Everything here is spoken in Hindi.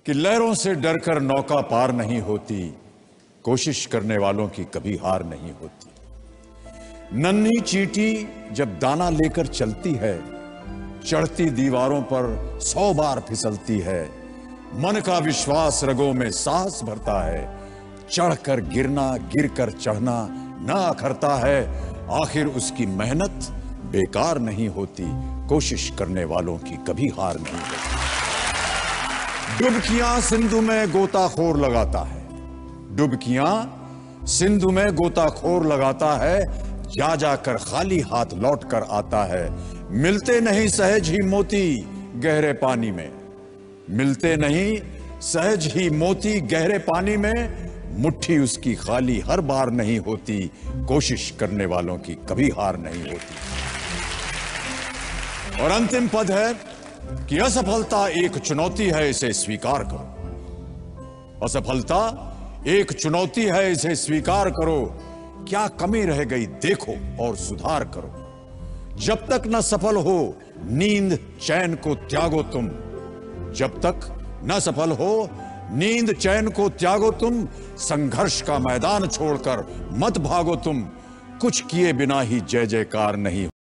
कि लहरों से डरकर नौका पार नहीं होती, कोशिश करने वालों की कभी हार नहीं होती। नन्ही चींटी जब दाना लेकर चलती है, चढ़ती दीवारों पर 100 बार फिसलती है। मन का विश्वास रगों में साहस भरता है, चढ़कर गिरना गिरकर चढ़ना न अखरता है। आखिर उसकी मेहनत बेकार नहीं होती, कोशिश करने वालों की कभी हार नहीं होती। डुबकियां सिंधु में गोताखोर लगाता है, डुबकियां सिंधु में गोताखोर लगाता है। जा जाकर खाली हाथ लौट कर आता है। मिलते नहीं सहज ही मोती गहरे पानी में, मिलते नहीं सहज ही मोती गहरे पानी में। मुट्ठी उसकी खाली हर बार नहीं होती, कोशिश करने वालों की कभी हार नहीं होती। और अंतिम पद है कि असफलता एक चुनौती है, इसे स्वीकार करो। असफलता एक चुनौती है, इसे स्वीकार करो। क्या कमी रह गई देखो और सुधार करो। जब तक न सफल हो नींद चैन को त्यागो तुम, जब तक न सफल हो नींद चैन को त्यागो तुम। संघर्ष का मैदान छोड़कर मत भागो तुम, कुछ किए बिना ही जय जयकार नहीं।